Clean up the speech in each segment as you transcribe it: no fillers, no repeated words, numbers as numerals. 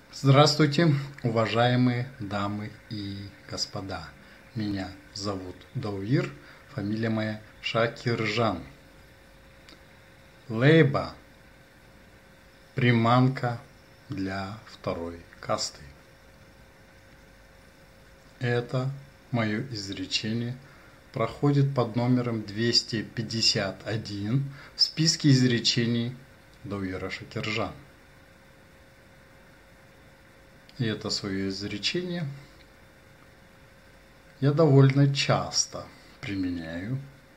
Здравствуйте, уважаемые дамы и господа. Меня зовут Даувир, фамилия моя Шакиржан. Лейба – приманка для второй касты. Это мое изречение проходит под номером 251 в списке изречений Даувира Шакиржан. И это свое изречение я довольно часто применяю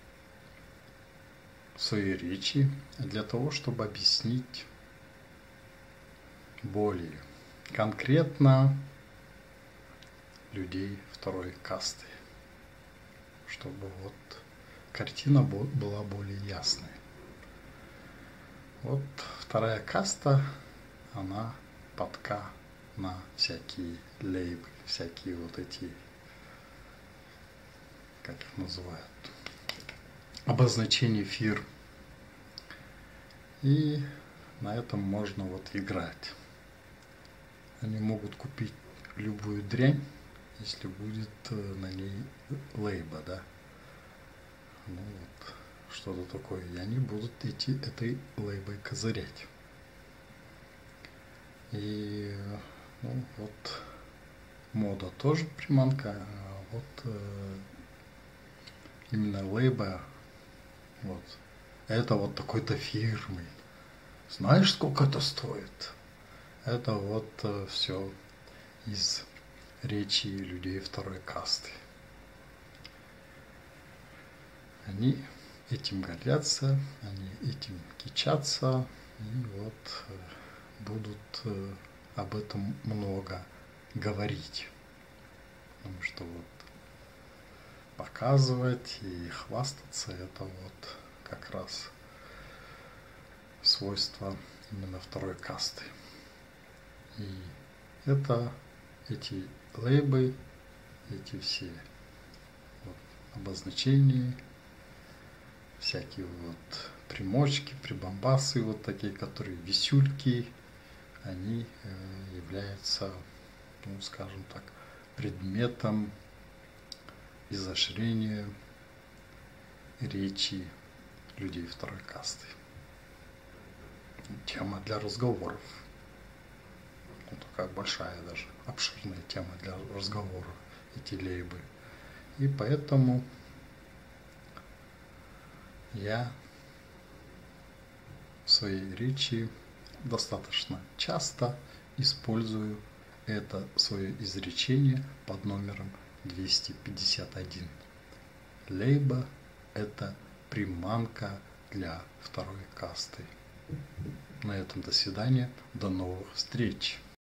в своей речи для того, чтобы объяснить более конкретно людей второй касты, чтобы вот картина была более ясной. Вот вторая каста, она подка на всякие лейбы, всякие вот эти, как их называют, обозначения фирм. И на этом можно вот играть. Они могут купить любую дрянь, если будет на ней лейба, да. Ну вот, что-то такое. И они будут идти этой лейбой козырять. И ну, вот мода тоже приманка, а вот именно лейба, вот, это вот такой-то фирмы. Знаешь, сколько это стоит? Это вот все из речи людей второй касты. Они этим гордятся, они этим кичатся, и вот будут об этом много говорить. Потому что вот показывать и хвастаться — это вот как раз свойство именно второй касты. И это эти лейбы, эти все вот обозначения, всякие вот примочки, прибамбасы вот такие, которые висюльки, они являются, ну, скажем так, предметом изощрения речи людей второй касты. Тема для разговоров. Ну, такая большая даже, обширная тема для разговора, эти лейбы. И поэтому я в своей речи достаточно часто использую это свое изречение под номером 251. Лейба – это приманка для второй касты. На этом до свидания, до новых встреч.